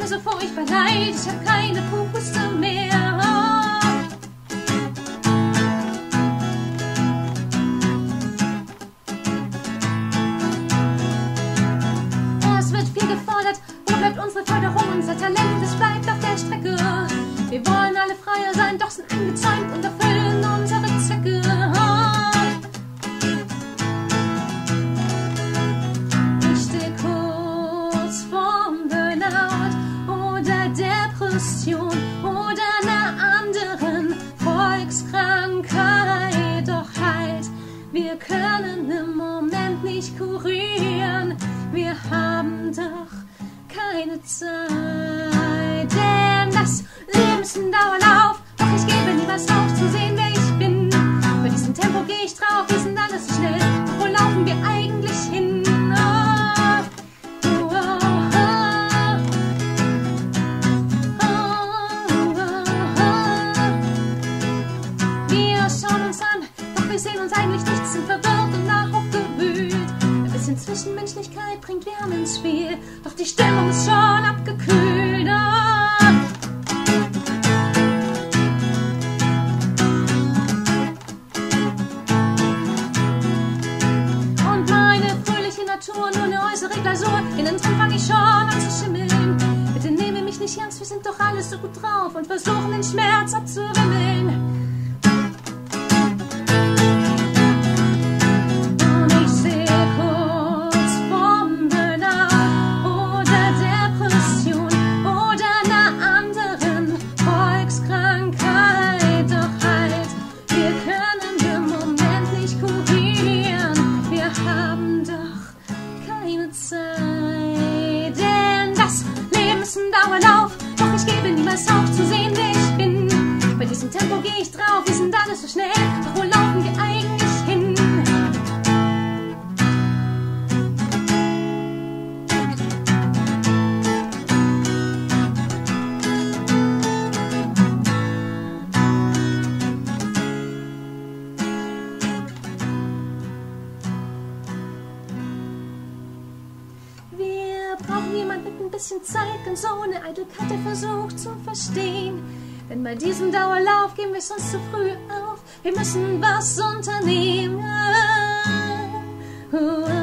mir so furchtbar leid, ich hab keine Puste mehr. Es wird viel gefordert, wo bleibt unsere Förderung, unser Talent, es bleibt auf der Strecke. Wir wollen alle freier sein, doch sind eingezäunt und erfüllen unsere Zwecke. Ich steh kurz vorm Burnout oder Depression oder einer anderen Volkskrankheit. Doch halt, wir können im Moment nicht kurieren, wir haben doch keine Zeit, denn das Leben ist ein Dauerlauf, doch ich gebe niemals auf zu sehen, wer ich bin. Bei diesem Tempo gehe ich drauf, wir sind alles so schnell, doch wo laufen wir eigentlich hin? Wir schauen uns an, doch wir sehen uns eigentlich nicht, sind verwirrt und aufgewühlt. Ein bisschen Zwischenmenschlichkeit bringt Wärme ins Spiel, doch die Stimmung ist schon abgekühlt. Und meine fröhliche Natur, nur eine äußere Glasur, innen drin fang ich schon an zu schimmeln. Bitte nehme mich nicht ernst, wir sind doch alle so gut drauf und versuchen den Schmerz abzuwimmeln. Denn das Leben ist ein Dauerlauf, doch ich gebe niemals auf zu sehen, wer ich bin. Bei diesem Tempo gehe ich drauf, wir sind alles so schnell, doch wo laufen wir eigentlich hin? Wir brauchen jemand mit ein bisschen Zeit, ganz ohne Eitelkeit, der versucht zu verstehen. Denn bei diesem Dauerlauf geben wir sonst zu früh auf. Wir müssen was unternehmen.